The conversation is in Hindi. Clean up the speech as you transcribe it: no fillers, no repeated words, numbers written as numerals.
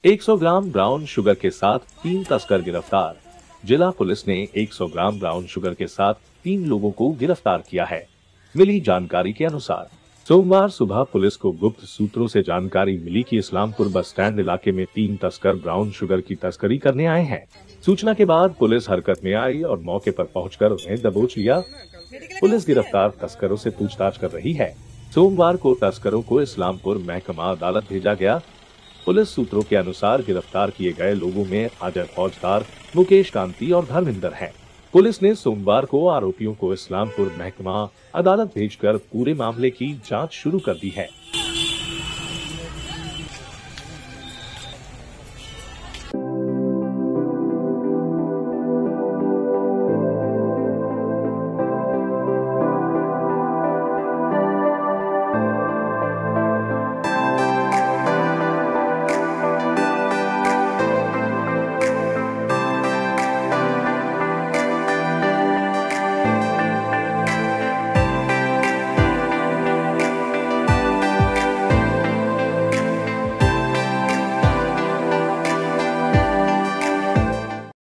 100 ग्राम ब्राउन शुगर के साथ 3 तस्कर गिरफ्तार। जिला पुलिस ने 100 ग्राम ब्राउन शुगर के साथ 3 लोगों को गिरफ्तार किया है। मिली जानकारी के अनुसार सोमवार सुबह पुलिस को गुप्त सूत्रों से जानकारी मिली कि इस्लामपुर बस स्टैंड इलाके में 3 तस्कर ब्राउन शुगर की तस्करी करने आए हैं। सूचना के बाद पुलिस हरकत में आई और मौके पर पहुंचकर उन्हें दबोच लिया। पुलिस गिरफ्तार तस्करों से पूछताछ कर रही है। सोमवार को तस्करों को इस्लामपुर महकमा अदालत भेजा गया। पुलिस सूत्रों के अनुसार गिरफ्तार किए गए लोगों में अजय फौजदार, मुकेश कांति और धर्मेंद्र हैं। पुलिस ने सोमवार को आरोपियों को इस्लामपुर महकमा अदालत भेजकर पूरे मामले की जांच शुरू कर दी है।